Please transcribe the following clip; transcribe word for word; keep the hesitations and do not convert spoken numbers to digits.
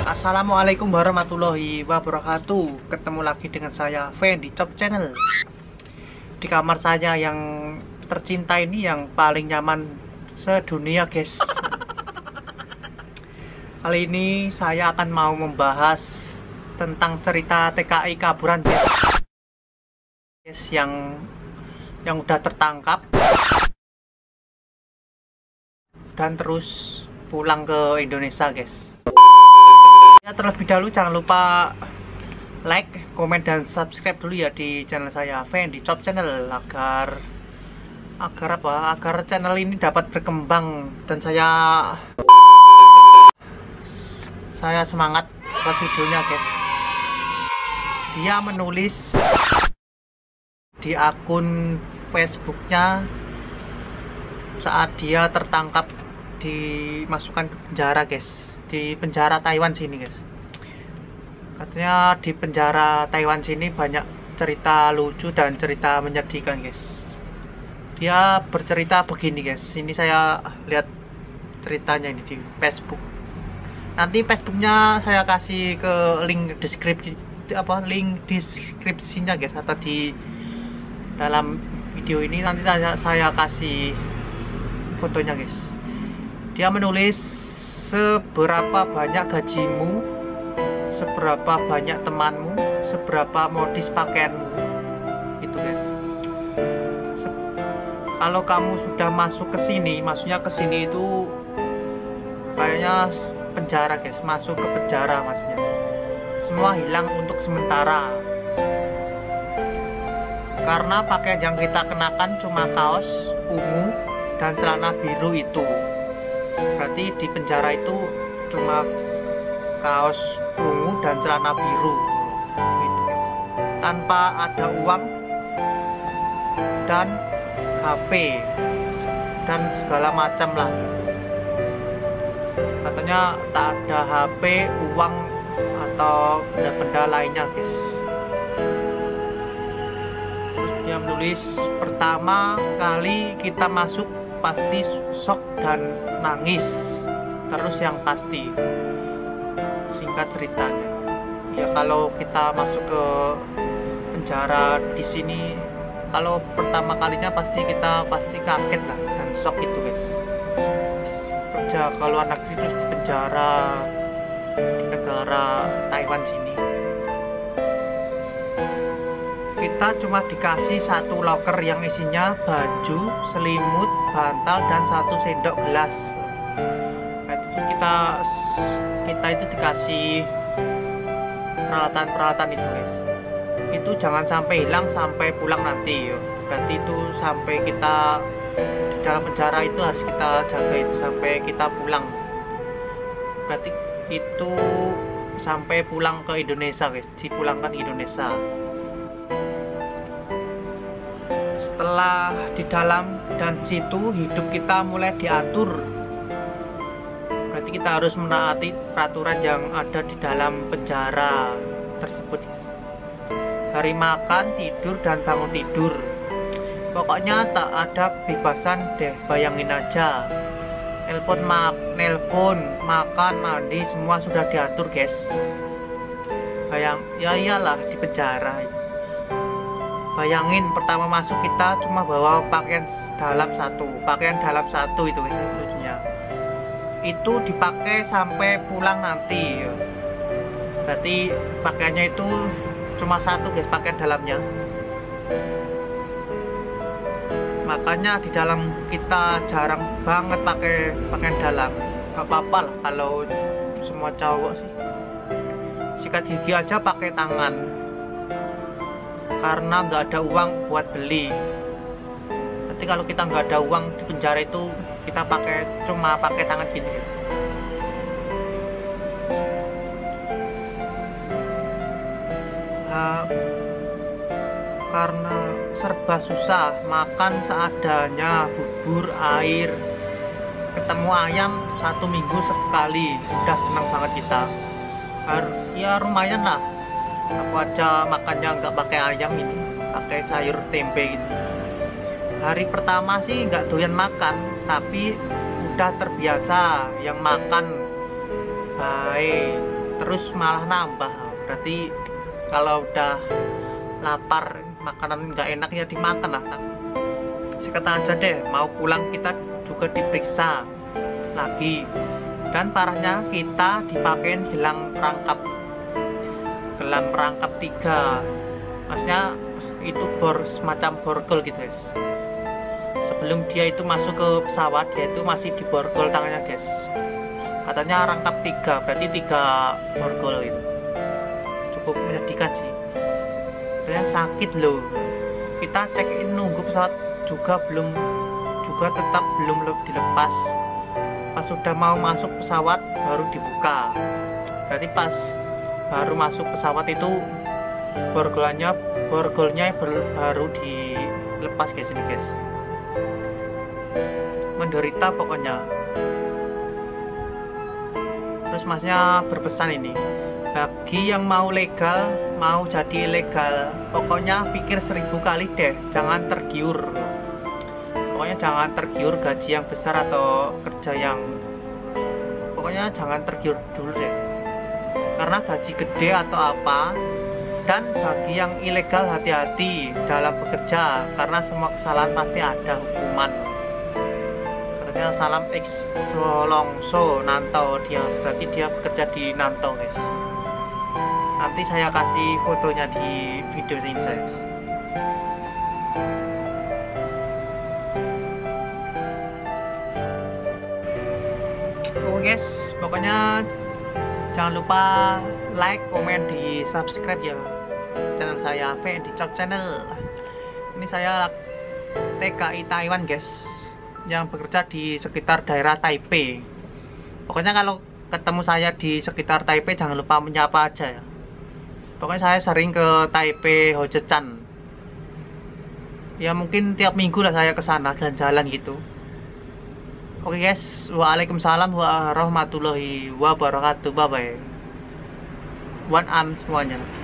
Assalamualaikum warahmatullahi wabarakatuh. Ketemu lagi dengan saya Fen di Top Channel. Di kamar saya yang tercinta ini, yang paling nyaman sedunia guys. Kali ini saya akan mau membahas tentang cerita T K I kaburan guys, yang yang udah tertangkap dan terus pulang ke Indonesia guys. Ya, terlebih dahulu jangan lupa like, komen, dan subscribe dulu ya di channel saya Fen di Top Channel, agar agar apa? Agar channel ini dapat berkembang dan saya saya semangat buat videonya guys. Dia menulis di akun Facebooknya saat dia tertangkap, dimasukkan ke penjara guys, di penjara Taiwan sini guys. Katanya di penjara Taiwan sini banyak cerita lucu dan cerita menyedihkan guys. Dia bercerita begini guys, ini saya lihat ceritanya ini di Facebook. Nanti Facebooknya saya kasih ke link deskripsi, apa link deskripsinya guys, atau di dalam video ini nanti saya, saya kasih fotonya guys. Dia menulis, seberapa banyak gajimu, seberapa banyak temanmu, seberapa modis pakaianmu. Itu guys. Se kalau kamu sudah masuk ke sini, maksudnya ke sini itu kayaknya penjara guys, masuk ke penjara maksudnya. Semua hilang untuk sementara. Karena pakaian yang kita kenakan cuma kaos ungu dan celana biru itu. Berarti di penjara itu cuma kaos ungu dan celana biru gitu guys, tanpa ada uang dan H P dan segala macam lah. Katanya tak ada H P, uang, atau benda-benda lainnya guys. Terus dia menulis, pertama kali kita masuk pasti shock dan nangis, terus yang pasti. Singkat ceritanya, ya kalau kita masuk ke penjara di sini, kalau pertama kalinya pasti kita pasti kaget lah dan shock itu guys. Kerja kalau anak itu di penjara di negara Taiwan sini, kita cuma dikasih satu loker yang isinya baju, selimut, bantal, dan satu sendok gelas. Nah, itu kita kita itu dikasih peralatan-peralatan itu guys. Itu jangan sampai hilang sampai pulang nanti yo. Berarti itu sampai kita di dalam penjara itu harus kita jaga itu sampai kita pulang. Berarti itu sampai pulang ke Indonesia guys, dipulangkan ke Indonesia. Setelah di dalam dan situ hidup kita mulai diatur. Berarti kita harus menaati peraturan yang ada di dalam penjara tersebut. Dari makan, tidur, dan bangun tidur, pokoknya tak ada kebebasan deh, bayangin aja. Nelpon, mak, nelpon, makan, mandi, semua sudah diatur guys. Bayang, ya iyalah di penjara. Bayangin pertama masuk kita cuma bawa pakaian dalam satu, pakaian dalam satu itu guys, lucunya. Itu dipakai sampai pulang nanti. Berarti pakaiannya itu cuma satu guys, pakaian dalamnya. Makanya di dalam kita jarang banget pakai pakaian dalam. Gak apa-apa lah kalau semua cowok sih. Sikat gigi aja pakai tangan, karena nggak ada uang buat beli. Nanti kalau kita nggak ada uang di penjara itu, kita pakai cuma pakai tangan gini. Nah, karena serba susah, makan seadanya, bubur, air, ketemu ayam satu minggu sekali, udah senang banget kita. Ya lumayan lah. Aku aja makannya nggak pakai ayam ini, pakai sayur tempe gitu. Hari pertama sih nggak doyan makan, tapi udah terbiasa yang makan baik. terus malah nambah. Berarti kalau udah lapar, makanan nggak enak ya dimakan lah. Sekarang aja deh, mau pulang kita juga diperiksa lagi. Dan parahnya kita dipakein gelang perangkap, gelang perangkap tiga. Maksudnya itu bor semacam borgol gitu guys. Sebelum dia itu masuk ke pesawat, dia itu masih diborgol tangannya guys. Katanya rangkap tiga, berarti tiga borgol itu. Cukup menyedihkan sih. Saya sakit loh. Kita check in nunggu pesawat juga belum, juga tetap belum dilepas. Pas sudah mau masuk pesawat baru dibuka. Berarti pas baru masuk pesawat itu borgolnya borgolnya baru dilepas guys ini guys. Menderita pokoknya. Terus masnya berpesan ini, bagi yang mau legal, mau jadi legal, pokoknya pikir seribu kali deh, jangan tergiur. Pokoknya jangan tergiur gaji yang besar atau kerja yang, pokoknya jangan tergiur dulu deh. Karena gaji gede atau apa. Dan bagi yang ilegal, hati-hati dalam bekerja, karena semua kesalahan pasti ada hukuman. Katanya salam X Solongso Nantau, dia berarti dia bekerja di Nantau guys. Nanti saya kasih fotonya di video ini guys. Oke guys, pokoknya jangan lupa like, komen, di subscribe ya channel saya V N D Chop Channel. Ini saya T K I Taiwan guys, yang bekerja di sekitar daerah Taipei. Pokoknya kalau ketemu saya di sekitar Taipei jangan lupa menyapa aja ya. Pokoknya saya sering ke Taipei Hojechan. Ya mungkin tiap minggu lah saya ke sana jalan-jalan gitu. Oke guys, waalaikumsalam warahmatullahi wabarakatuh. Bye bye. One arm semuanya.